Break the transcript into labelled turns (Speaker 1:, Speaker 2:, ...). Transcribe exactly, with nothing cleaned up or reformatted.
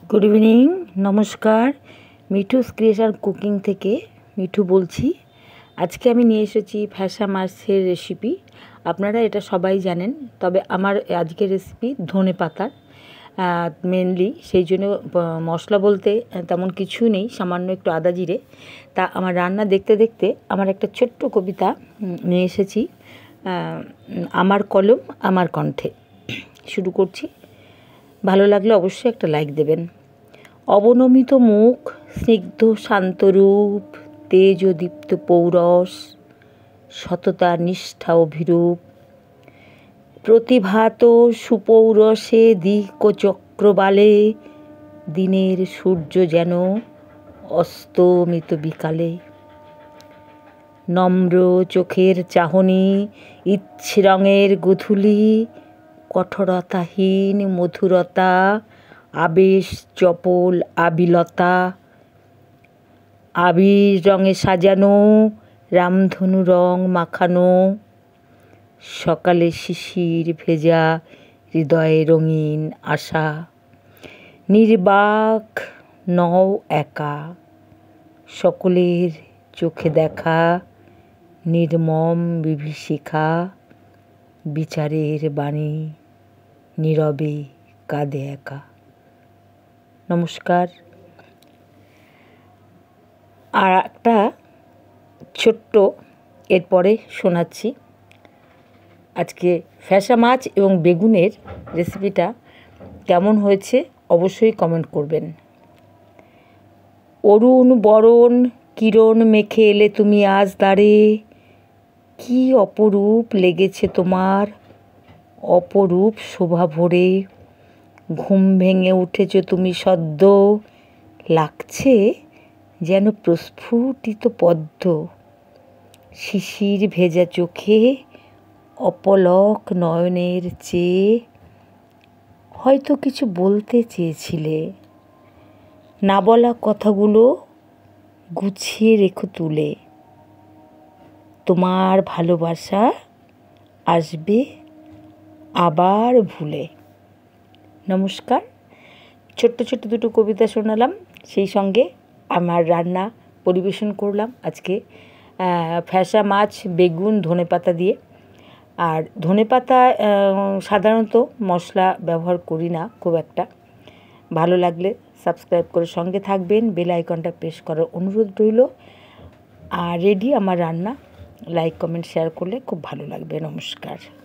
Speaker 1: Good evening, নমস্কার। Mithu's creation cooking থেকে মিঠু বলছি। আজকে আমি নিয়ে এসেছি ফ্যাসা মাছের রেসিপি। আপনারা এটা সবাই জানেন, তবে আমার আজকের রেসিপি ধনে পাতার মেনলি, সেই জন্য মশলা বলতে তেমন কিছু নেই, সামান্য একটু আদা জিরে। তা আমার রান্না দেখতে দেখতে আমার একটা ছোট্ট কবিতা নিয়ে এসেছি, আমার কলম আমার কণ্ঠে। শুরু করছি। ভালো লাগলে অবশ্যই একটা লাইক দেবেন। অবনমিত মুখ, স্নিগ্ধ শান্তরূপ, তেজ ও দীপ্ত পৌরস, সততা নিষ্ঠা অভিরূপ, প্রতিভাত সুপৌরসে দিক ও চক্রবালে, দিনের সূর্য যেন অস্তমিত বিকালে। নম্র চোখের চাহনি, ইচ্ছে রঙের গোধূলি, কঠোরতাহীন মধুরতা, আবেশ চপল আবিলতা, আবির রঙে সাজানো, রামধনু রং মাখানো, সকালে শিশির ভেজা হৃদয়ে রঙিন আশা, নির্বাক নও একা, সকলের চোখে দেখা, নির্মম বিভীষিকা, বিচারের বাণী, নীরবে কাঁদে একা। নমস্কার। আর একটা ছোট্ট এরপরে শোনাচ্ছি। আজকে ফ্যাসা মাছ এবং বেগুনের রেসিপিটা কেমন হয়েছে অবশ্যই কমেন্ট করবেন। অরুণ বরণ কিরণ মেখে এলে তুমি আজ দ্বারে, কি অপরূপ লেগেছে তোমার, অপরূপ শোভা ভরে। ঘুম ভেঙে উঠেছ তুমি সদ্য, লাগছে যেন প্রস্ফুটিত পদ্ম। শিশির ভেজা চোখে অপলক নয়নের চেয়ে হয়তো কিছু বলতে চেয়েছিলে, না বলা কথাগুলো গুছিয়ে রেখো তুলে। তোমার ভালোবাসা আসবে আবার ভুলে। নমস্কার। ছোট্ট ছোট্ট দুটো কবিতা শোনালাম, সেই সঙ্গে আমার রান্না পরিবেশন করলাম আজকে ফ্যাসা মাছ বেগুন ধনেপাতা দিয়ে। আর ধনেপাতা সাধারণত মশলা ব্যবহার করি না খুব একটা। ভালো লাগলে সাবস্ক্রাইব করে সঙ্গে থাকবেন, বেল আইকনটা প্রেস করার অনুরোধ রইল। আর রেডি আমার রান্না, লাইক কমেন্ট শেয়ার করলে খুব ভালো লাগবে। নমস্কার।